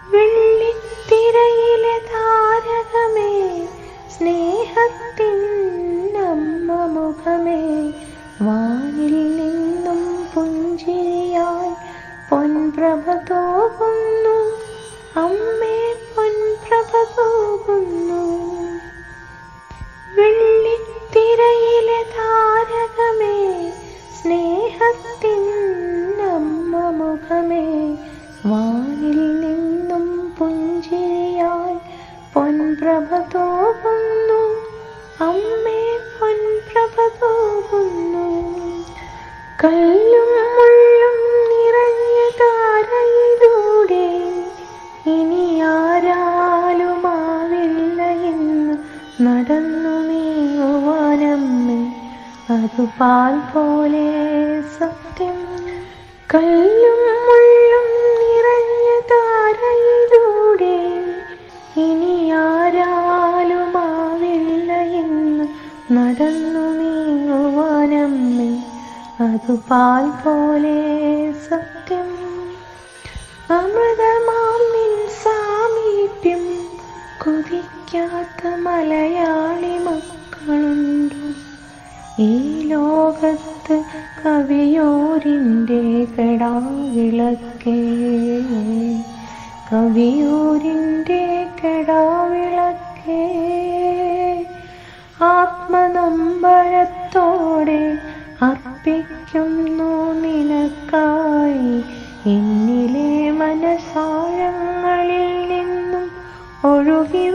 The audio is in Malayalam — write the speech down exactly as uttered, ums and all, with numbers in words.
വെള്ളിത്തിരയിലെ താരകമേ, സ്നേഹത്തിൻ അമ്മ മുഖമേ, വാനിൽ നിന്നും പുഞ്ചിരിയായി പൊൻപ്രഭ തോകുന്നു അമ്മേ, പൊൻപ്രഭ തോകുന്നു. വെള്ളിത്തിരയിലെ താരകമേ, സ്നേഹത്തിൻ അമ്മ മുഖമേ, വാനിൽ നിന്നും പുഞ്ചിരിയായി പൊൻപ്രഭ തോകുന്നു അമ്മേ, പൊൻപ്രഭ തോകുന്നു. കല്ലും മുള്ളും നിറഞ്ഞ താരയിലൂടെ ഇനി ആരാലുമാവില്ല എന്ന് നടന്നു നീങ്ങുവാനമ്മേ, അത് പാൽ പോലെ സത്യം. കല്ലും മുള്ളും നിറഞ്ഞ താരയിലൂടെ ഇനി ആരാലുമാവില്ല എന്ന് നടന്നു നീങ്ങുവാനമ്മേ, അത് പാൽ പോലെ സത്യം. അമൃതമാം നിൻ സാമീപ്യം കൊതിക്കാത്ത മലയാളി മക്കളുണ്ടോ ഈ ലോകത്ത്? കവിയൂരിൻ്റെ കെടാവിളക്കേ, കവിയൂരിൻ്റെ കെടാവിളക്കേ, ആത്മനൊമ്പരത്തോടെ അർപ്പിക്കുന്നു നിനക്കായി എന്നിലെ മനസാഴങ്ങളിൽ നിന്നും ഒഴുകി